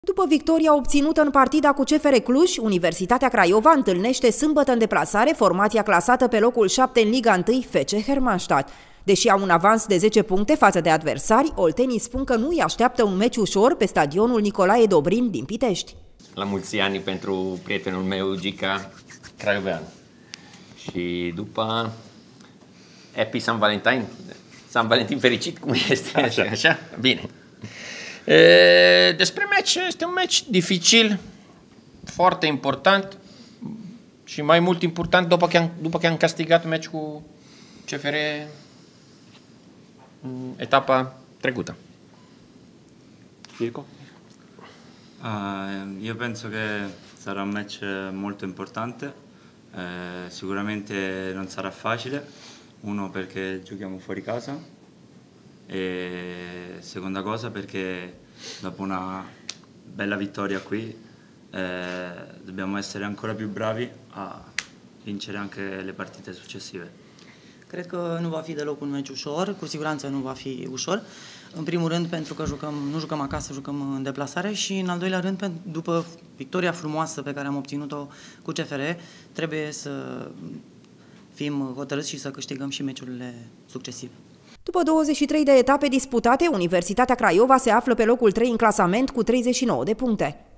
După victoria obținută în partida cu CFR Cluj, Universitatea Craiova întâlnește sâmbătă în deplasare formația clasată pe locul 7 în Liga 1, FC Hermannstadt. Deși au un avans de 10 puncte față de adversari, oltenii spun că nu îi așteaptă un meci ușor pe stadionul Nicolae Dobrin din Pitești. La mulți ani pentru prietenul meu, Gica Craiovean. Și după Happy San Valentin, San Valentin fericit, cum este? Așa? Bine. Despre meci, este un meci dificil, foarte important și mai mult important după că am castigat meci cu CFR în etapa trecută. Mirko? Io penso che sarà un match molto importante, sicuramente non sarà facile, uno perché giochiamo fuori casa e seconda cosa perché dopo una bella vittoria qui dobbiamo essere ancora più bravi a vincere anche le partite successive. Cred că nu va fi deloc un meci ușor, cu siguranță nu va fi ușor. În primul rând pentru că nu jucăm acasă, jucăm în deplasare și în al doilea rând după victoria frumoasă pe care am obținut-o cu CFR, trebuie să fim hotărâți și să câștigăm și meciurile succesive. După 23 de etape disputate, Universitatea Craiova se află pe locul 3 în clasament cu 39 de puncte.